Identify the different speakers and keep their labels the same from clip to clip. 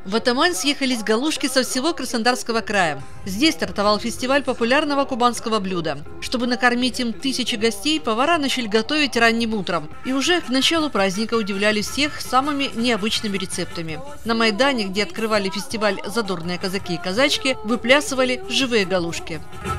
Speaker 1: В Атамань съехались галушки со всего Краснодарского края. Здесь стартовал фестиваль популярного кубанского блюда. Чтобы накормить им тысячи гостей, повара начали готовить ранним утром. И уже к началу праздника удивляли всех самыми необычными рецептами. На Майдане, где открывали фестиваль задорные казаки и казачки, выплясывали живые галушки.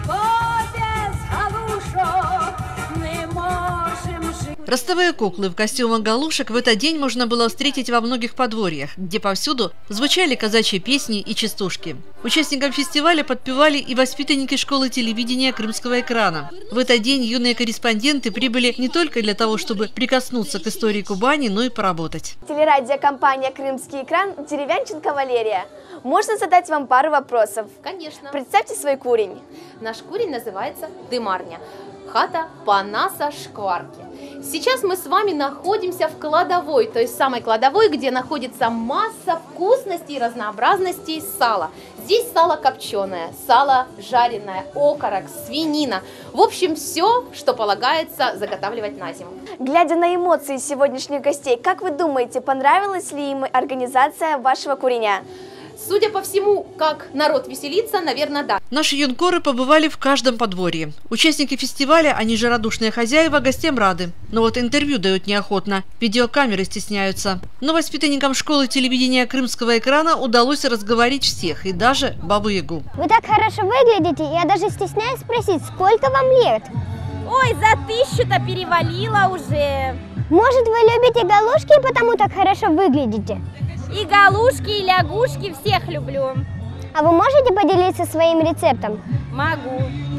Speaker 1: Ростовые куклы в костюмах галушек в этот день можно было встретить во многих подворьях, где повсюду звучали казачьи песни и частушки. Участникам фестиваля подпевали и воспитанники школы телевидения Крымского экрана. В этот день юные корреспонденты прибыли не только для того, чтобы прикоснуться к истории Кубани, но и поработать.
Speaker 2: Телерадиокомпания «Крымский экран», Деревянченко Валерия. Можно задать вам пару вопросов?
Speaker 3: Конечно.
Speaker 2: Представьте свой курень.
Speaker 3: Наш курень называется дымарня. Хата Панаса Шкварки. Сейчас мы с вами находимся в кладовой, то есть самой кладовой, где находится масса вкусностей и разнообразностей сала. Здесь сало копченое, сало жареное, окорок, свинина. В общем, все, что полагается заготавливать на зиму.
Speaker 2: Глядя на эмоции сегодняшних гостей, как вы думаете, понравилась ли им организация вашего куреня?
Speaker 3: Судя по всему, как народ веселится, наверное, да.
Speaker 1: Наши юнкоры побывали в каждом подворье. Участники фестиваля, они же радушные хозяева, гостям рады. Но вот интервью дают неохотно, видеокамеры стесняются. Но воспитанникам школы телевидения Крымского экрана удалось разговорить всех, и даже Бабу-Ягу.
Speaker 4: Вы так хорошо выглядите, я даже стесняюсь спросить, сколько вам лет?
Speaker 5: Ой, за 1000-то перевалило уже.
Speaker 4: Может, вы любите галушки и потому так хорошо выглядите?
Speaker 5: И галушки, и лягушки, всех люблю.
Speaker 4: А вы можете поделиться своим рецептом?
Speaker 5: Могу.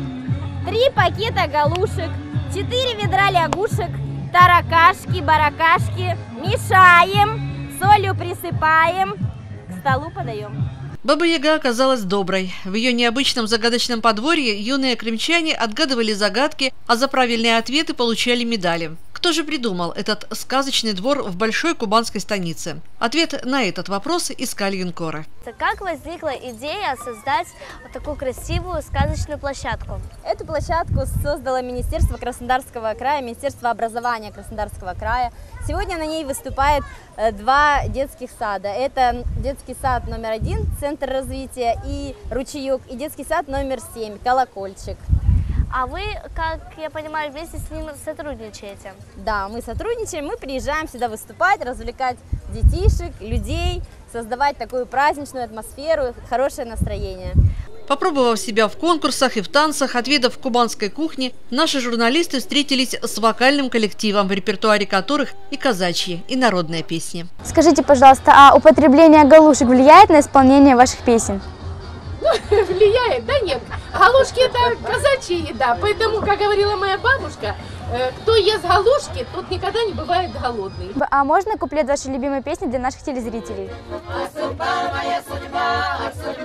Speaker 5: 3 пакета галушек, 4 ведра лягушек, таракашки, баракашки. Мешаем, солью присыпаем, к столу подаем.
Speaker 1: Баба-Яга оказалась доброй. В ее необычном загадочном подворье юные крымчане отгадывали загадки, а за правильные ответы получали медали. Кто же придумал этот сказочный двор в большой кубанской станице? Ответ на этот вопрос искали юнкоры.
Speaker 2: Как возникла идея создать вот такую красивую сказочную площадку?
Speaker 5: Эту площадку создало Министерство Краснодарского края, Министерство образования Краснодарского края. Сегодня на ней выступает 2 детских сада. Это детский сад номер 1, Центр развития, и Ручеек, и детский сад номер 7, Колокольчик.
Speaker 2: А вы, как я понимаю, вместе с ним сотрудничаете?
Speaker 5: Да, мы сотрудничаем, мы приезжаем сюда выступать, развлекать детишек, людей, создавать такую праздничную атмосферу, хорошее настроение.
Speaker 1: Попробовав себя в конкурсах и в танцах, отведав кубанской кухни, наши журналисты встретились с вокальным коллективом, в репертуаре которых и казачьи, и народные песни.
Speaker 6: Скажите, пожалуйста, а употребление галушек влияет на исполнение ваших песен?
Speaker 7: Влияет, да нет. Галушки — это казачья еда, поэтому, как говорила моя бабушка, кто ест галушки, тот никогда не бывает голодный.
Speaker 6: А можно куплет вашей любимой песни для наших телезрителей?
Speaker 8: А судьба моя судьба,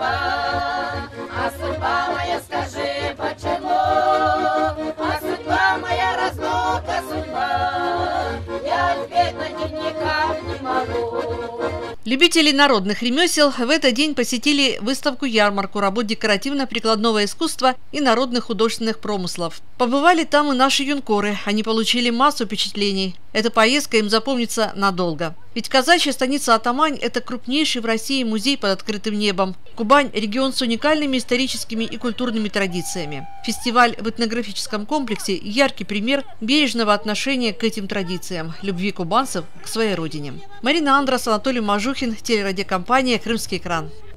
Speaker 8: а судьба моя скажи почему, а судьба моя разлука судьба, я петь на них никак не могу.
Speaker 1: Любители народных ремесел в этот день посетили выставку-ярмарку работ декоративно-прикладного искусства и народных художественных промыслов. Побывали там и наши юнкоры, они получили массу впечатлений. Эта поездка им запомнится надолго. Ведь казачья станица Атамань – это крупнейший в России музей под открытым небом. Кубань – регион с уникальными историческими и культурными традициями. Фестиваль в этнографическом комплексе – яркий пример бережного отношения к этим традициям, любви кубанцев к своей родине. Марина Андрос, Анатолий Мажухин, телерадиокомпания «Крымский экран».